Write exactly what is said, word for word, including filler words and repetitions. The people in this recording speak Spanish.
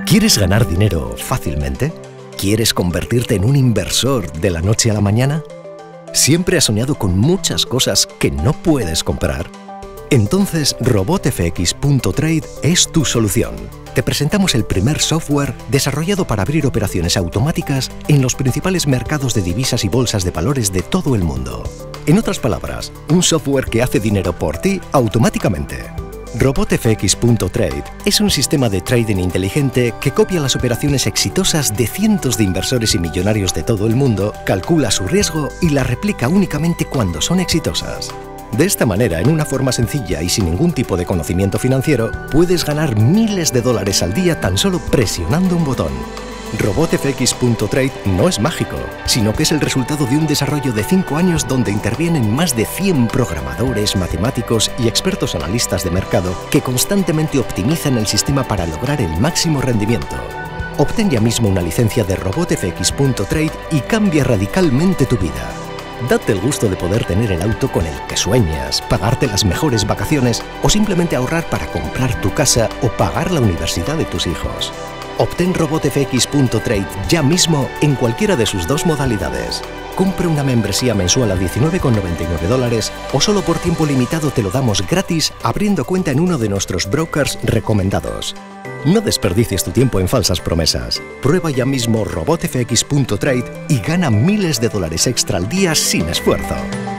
¿Quieres ganar dinero fácilmente? ¿Quieres convertirte en un inversor de la noche a la mañana? ¿Siempre has soñado con muchas cosas que no puedes comprar? Entonces RobotFX punto trade es tu solución. Te presentamos el primer software desarrollado para abrir operaciones automáticas en los principales mercados de divisas y bolsas de valores de todo el mundo. En otras palabras, un software que hace dinero por ti automáticamente. RobotFX punto trade es un sistema de trading inteligente que copia las operaciones exitosas de cientos de inversores y millonarios de todo el mundo, calcula su riesgo y la replica únicamente cuando son exitosas. De esta manera, en una forma sencilla y sin ningún tipo de conocimiento financiero, puedes ganar miles de dólares al día tan solo presionando un botón. RobotFX punto trade no es mágico, sino que es el resultado de un desarrollo de cinco años donde intervienen más de cien programadores, matemáticos y expertos analistas de mercado que constantemente optimizan el sistema para lograr el máximo rendimiento. Obtén ya mismo una licencia de RobotFX punto trade y cambia radicalmente tu vida. Date el gusto de poder tener el auto con el que sueñas, pagarte las mejores vacaciones o simplemente ahorrar para comprar tu casa o pagar la universidad de tus hijos. Obtén RobotFX punto trade ya mismo en cualquiera de sus dos modalidades. Compra una membresía mensual a diecinueve con noventa y nueve dólares o solo por tiempo limitado te lo damos gratis abriendo cuenta en uno de nuestros brokers recomendados. No desperdicies tu tiempo en falsas promesas. Prueba ya mismo RobotFX punto trade y gana miles de dólares extra al día sin esfuerzo.